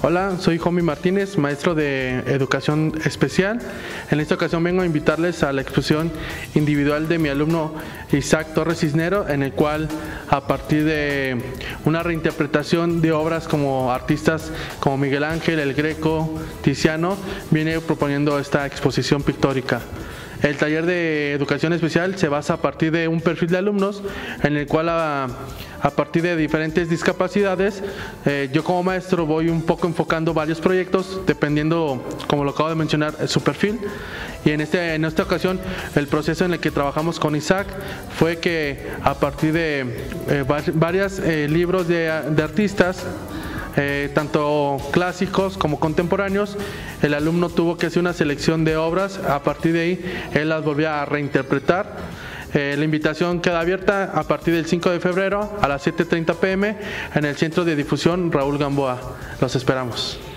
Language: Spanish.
Hola, soy Jomi Martínez, maestro de Educación Especial. En esta ocasión vengo a invitarles a la exposición individual de mi alumno Isaac Torres Cisnero, en el cual, a partir de una reinterpretación de obras como artistas como Miguel Ángel, El Greco, Tiziano, viene proponiendo esta exposición pictórica. El taller de educación especial se basa a partir de un perfil de alumnos en el cual a partir de diferentes discapacidades, yo como maestro voy un poco enfocando varios proyectos dependiendo, como lo acabo de mencionar, su perfil. Y en esta ocasión el proceso en el que trabajamos con Isaac fue que a partir de varios libros de artistas, tanto clásicos como contemporáneos, el alumno tuvo que hacer una selección de obras. A partir de ahí él las volvía a reinterpretar. La invitación queda abierta a partir del 5 de febrero a las 7:30 p.m. en el Centro de Difusión Raúl Gamboa. Los esperamos.